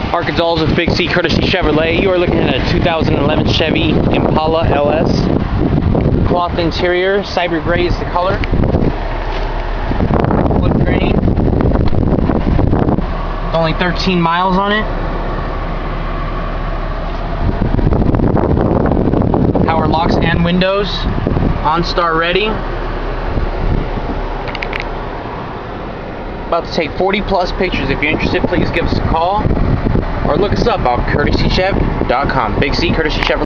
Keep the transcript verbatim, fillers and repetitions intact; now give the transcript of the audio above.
Arkansas with Big C Courtesy Chevrolet. You are looking at a two thousand eleven Chevy Impala L S. Cloth interior, cyber gray is the color. Wood grain. Only thirteen miles on it. Power locks and windows. OnStar ready. About to take forty plus pictures. If you're interested, please give us a call or look us up on courtesy chev dot com. Big C Courtesy Chevrolet.